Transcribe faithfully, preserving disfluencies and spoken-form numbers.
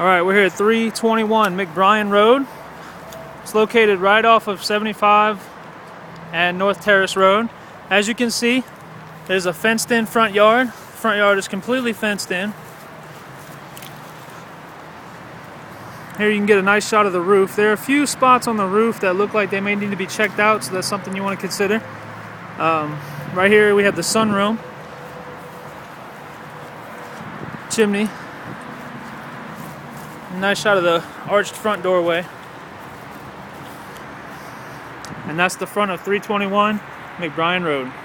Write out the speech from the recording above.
All right, we're here at three twenty-one McBrien Road. It's located right off of seventy-five and North Terrace Road. As you can see, there's a fenced-in front yard. Front yard is completely fenced in. Here you can get a nice shot of the roof. There are a few spots on the roof that look like they may need to be checked out, so that's something you want to consider. Um, right here we have the sunroom, chimney. Nice shot of the arched front doorway. And that's the front of three twenty-one McBrien Road.